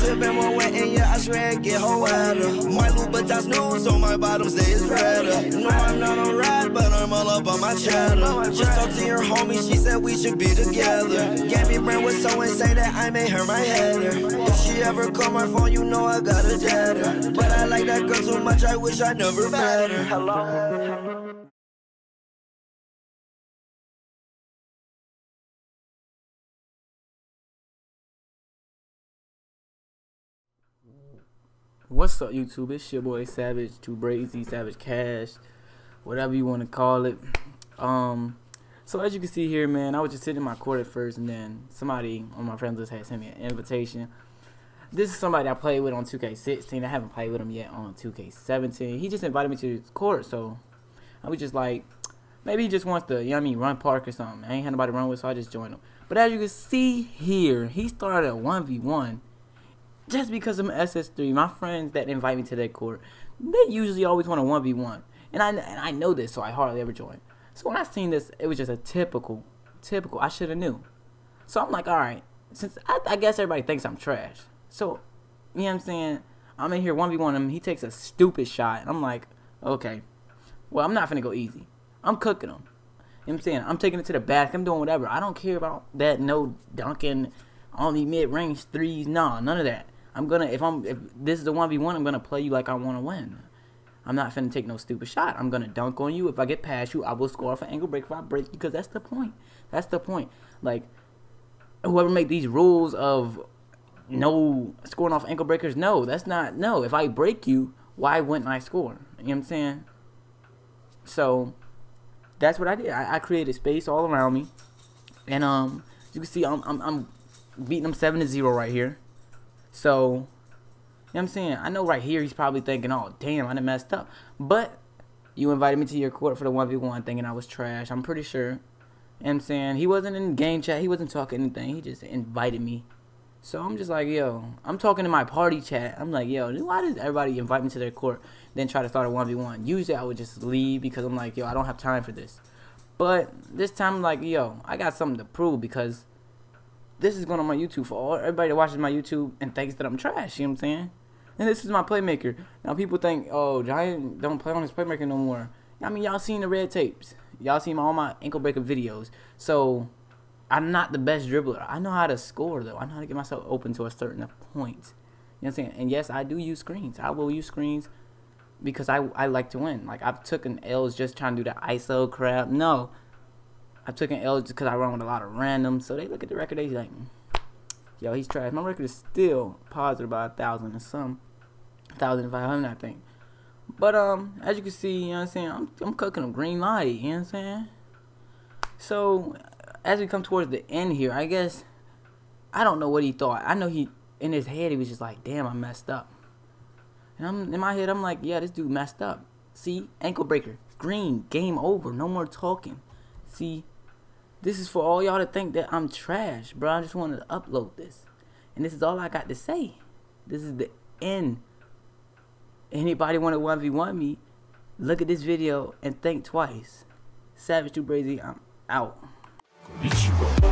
sipping more wet and yeah, I swear it get whole wetter. My Louboutins new, so my bottoms they is redder. No, I'm not a rat, but I'm all up on my cheddar. Just talked to your homie, she said we should be together. Gabby Brand was so insane that I made her my header. If she ever call my phone, you know I got a jetter. But I like that girl too much, I wish I never met her. Hello. What's up, YouTube? It's your boy Savage, Too Brazy, Savage Cash, whatever you want to call it. So as you can see here, man, I was just sitting in my court at first, and then somebody on my friends list had sent me an invitation. This is somebody I played with on 2K16. I haven't played with him yet on 2K17. He just invited me to his court, so I was just like, maybe he just wants to, you know what I mean, run park or something. I ain't had nobody to run with, so I just joined him. But as you can see here, he started a 1v1. Just because I'm SS3, my friends that invite me to their court, they usually always want a 1v1. And I know this, so I hardly ever join. So when I seen this, it was just a typical, I should have knew. So I'm like, alright, since I guess everybody thinks I'm trash. So, you know what I'm saying? I'm in here 1v1 him, he takes a stupid shot, and I'm like, okay, well, I'm not finna go easy. I'm cooking him. You know what I'm saying? I'm taking it to the basket, I'm doing whatever. I don't care about that, no dunking, only mid-range threes, nah, none of that. I'm gonna, if this is a 1v1, I'm gonna play you like I wanna win. I'm not finna take no stupid shot. I'm gonna dunk on you. If I get past you, I will score off an ankle break if I break you, because that's the point. That's the point. Like, whoever make these rules of no scoring off ankle breakers, no, that's not, no. If I break you, why wouldn't I score? You know what I'm saying? So, that's what I did. I created space all around me. And, you can see I'm beating him 7-0 right here. So, you know what I'm saying? I know right here he's probably thinking, oh, damn, I done messed up. But you invited me to your court for the 1v1 thinking I was trash. I'm pretty sure. You know what I'm saying? He wasn't in game chat. He wasn't talking anything. He just invited me. So I'm just like, yo, I'm talking in my party chat. I'm like, yo, why does everybody invite me to their court then try to start a 1v1? Usually I would just leave because I'm like, yo, I don't have time for this. But this time I'm like, yo, I got something to prove because this is going on my YouTube for all everybody that watches my YouTube and thinks that I'm trash, you know what I'm saying? And this is my playmaker. Now people think, oh, Giant don't play on his playmaker no more. I mean, y'all seen the red tapes. Y'all seen all my ankle breaker videos. So, I'm not the best dribbler. I know how to score, though. I know how to get myself open to a certain point. You know what I'm saying? And yes, I do use screens. I will use screens because I like to win. Like, I've taken L's just trying to do the ISO crap. No. I've taken L's just because I run with a lot of random. So they look at the record, they like, yo, he's trash. My record is still positive by 1,000 and some. 1,500, I think. But, as you can see, you know what I'm saying, I'm cooking a green light, you know what I'm saying? So, as we come towards the end here, I guess, I don't know what he thought. I know he, in his head, he was just like, damn, I messed up. And in my head, I'm like, yeah, this dude messed up. See, ankle breaker, green, game over, no more talking. See, this is for all y'all to think that I'm trash, bro. I just wanted to upload this. And this is all I got to say. This is the end. Anybody want to 1v1 me, look at this video and think twice. Savage Too Brazy, I'm out.